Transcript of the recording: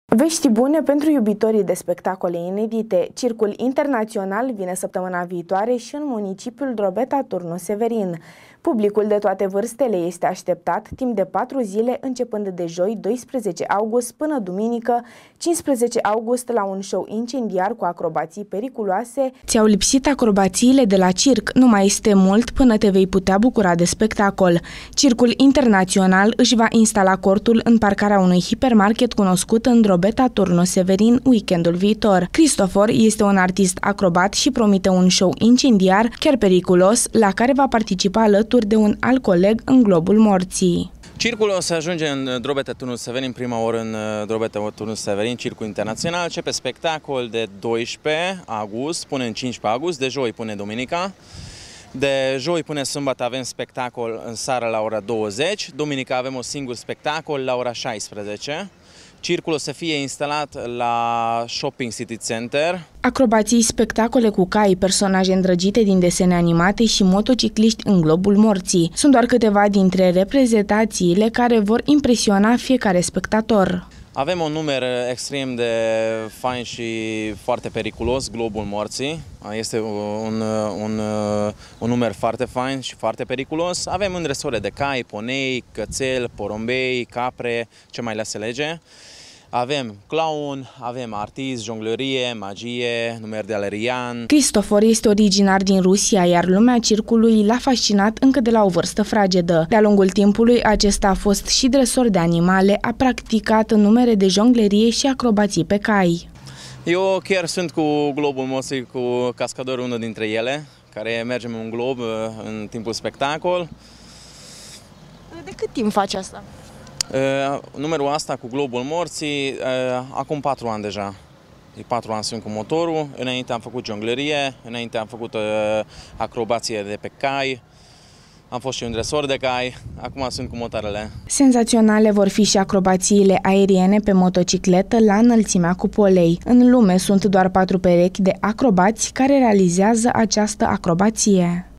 Vești bune pentru iubitorii de spectacole inedite. Circul Internațional vine săptămâna viitoare și în municipiul Drobeta Turnu Severin. Publicul de toate vârstele este așteptat timp de 4 zile, începând de joi 12 august până duminică 15 august la un show incendiar cu acrobații periculoase. Ți-au lipsit acrobațiile de la circ, nu mai este mult până te vei putea bucura de spectacol. Circul Internațional își va instala cortul în parcarea unui hipermarket cunoscut în Drobeta Turnu Severin weekendul viitor. Cristofor este un artist acrobat și promite un show incendiar, chiar periculos, la care va participa alături de un alt coleg în globul morții. Circul o să ajunge în Drobeta Turnu Severin, prima oră în Drobeta Turnu Severin, Circul Internațional. Începe spectacol de 12 august până în 15 august, de joi până duminica. De joi până sâmbătă avem spectacol în seară la ora 20, duminica avem un singur spectacol la ora 16. Circul o să fie instalat la Shopping City Center. Acrobații, spectacole cu cai, personaje îndrăgite din desene animate și motocicliști în globul morții sunt doar câteva dintre reprezentațiile care vor impresiona fiecare spectator. Avem un număr extrem de fain și foarte periculos, globul morții. Este un număr foarte fain și foarte periculos. Avem îndresări de cai, ponei, cățel, porumbei, capre, ce mai le alege. Avem clown, avem artist, jonglărie, magie, număr de alerian. Cristofor este originar din Rusia, iar lumea circului l-a fascinat încă de la o vârstă fragedă. De-a lungul timpului, acesta a fost și dresor de animale, a practicat numere de jonglerie și acrobații pe cai. Eu chiar sunt cu globul morții, cu cascador, unul dintre ele, care mergem în glob în timpul spectacol. De cât timp faci asta? Numărul asta cu globul morții, acum 4 ani deja. De 4 ani sunt cu motorul, înainte am făcut jonglerie, înainte am făcut acrobație de pe cai, am fost și un dresor de cai, acum sunt cu motoarele. Senzaționale vor fi și acrobațiile aeriene pe motocicletă la înălțimea cupolei. În lume sunt doar 4 perechi de acrobați care realizează această acrobație.